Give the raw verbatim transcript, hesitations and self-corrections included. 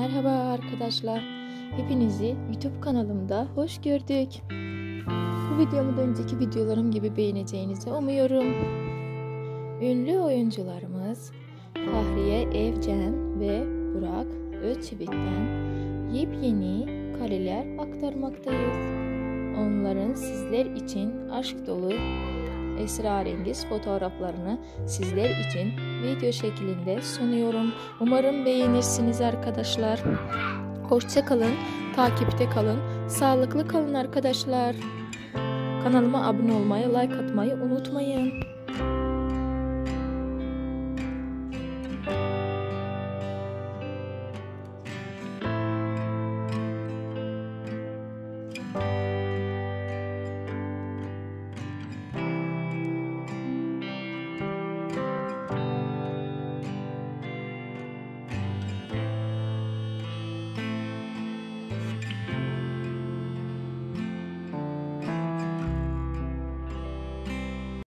Merhaba arkadaşlar. Hepinizi YouTube kanalımda hoş gördük. Bu videomu da önceki videolarım gibi beğeneceğinizi umuyorum. Ünlü oyuncularımız Fahriye Evcen ve Burak Özçivit'ten yepyeni kareler aktarmaktayız. Onların sizler için aşk dolu esrarengiz fotoğraflarını sizler için video şeklinde sunuyorum. Umarım beğenirsiniz arkadaşlar. Hoşça kalın, takipte kalın, sağlıklı kalın arkadaşlar. Kanalıma abone olmayı, like atmayı unutmayın.